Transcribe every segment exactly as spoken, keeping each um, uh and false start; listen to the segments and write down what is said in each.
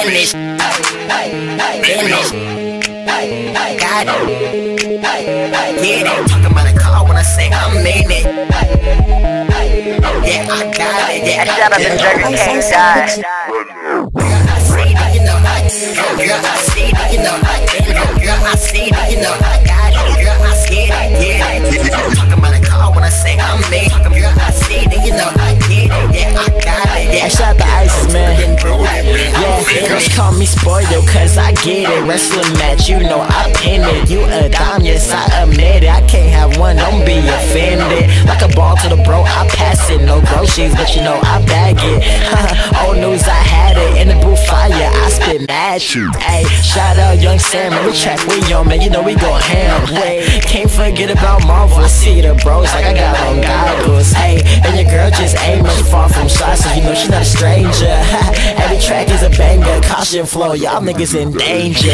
Finish. Finish. Got it. Get it. Talking about a car when I say I mean it. Yeah, I got it. Yeah, Shout out to Jugger King Dive. I see it, you know, I girl, I see it, you know, I girl, I see it, you know, I got it, girl, I see it, yeah. Talking about a car when I say I'm me, girl, I see it, you know, I get it, yeah, I got it, yeah. I shot the ice, man. Yeah, girls call me spoiled, cause I get it. Wrestling match, you know, I pin it. You a dime, yes, I admit it. I can't have one, don't be offended. Like a ball to the bro, I pass it. No groceries, but you know, I bag it. Old news, I had it. In the booth fire, I spit mad shit. Ayy, shout out Young Sam, every track we on, man, you know we go ham. Wait, can't forget about Marvel. I see the bros like I got on goggles. Hey, and your girl just ain't much far from shy, so you know she not a stranger. Every track is a banger, caution flow, y'all niggas in danger.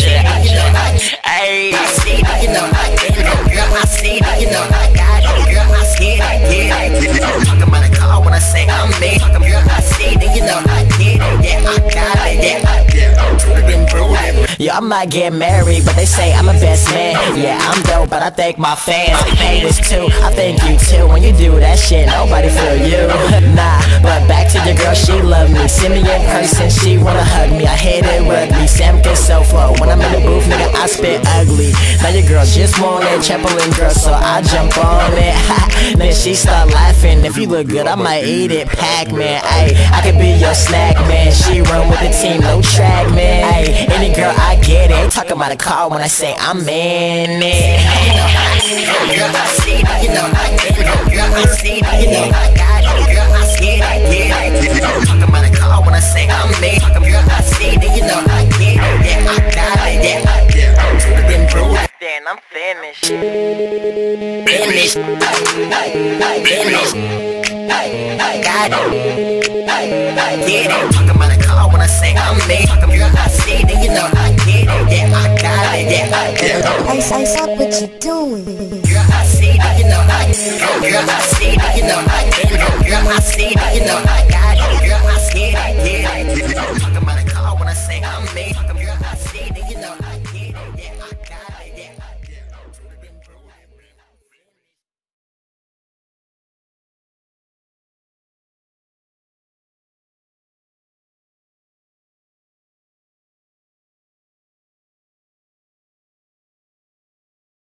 Ayy, I see it, you know, I get it, girl, I see it, you know, I got it, girl, I see it, yeah. Talking about a car when I say I'm me, girl, I see it, you know, I get it, yeah, I got it, yeah, I get it. Yeah, I might get married, but they say I'm a best man. Yeah, I'm dope, but I thank my fans. Haters too, I thank you too. When you do that shit, nobody feel you. Nah, but back to your girl, she love me. See me in person, she wanna hug me. I hit it rugby, Sam can so flow. When I'm in the booth, nigga, I spit ugly. Now your girl just want it, Chaplin girl, so I jump on it. Then she start laughing. If you look good, I might eat it. Pac-Man, ayy, I could be your snack, man. She run with the team, no track, man. Ayy, any girl, I get it. Talking about a car when I say I'm in it. Girl, I see it, you know, I get it. Girl, I see it, you know, I got it. Girl, I see it, yeah. Talking about a car when I say I'm me. Girl, I see it, you know, I get it. Yeah, I got it, yeah, I get it. Then I'm finished. Finish. Finish. Got it. Get it. Talking about a car when I say I'm me. Girl, I see it, you know, I get it. Yeah, I got it, yeah, I get it. Ice, ice up, what you doing? Girl, I see it, you know, I girl, I see it, you know, I get it. Girl, I see it, you know, I got it. Girl, I see it, yeah. Talking about a car when I say I'm me. Girl, I see it.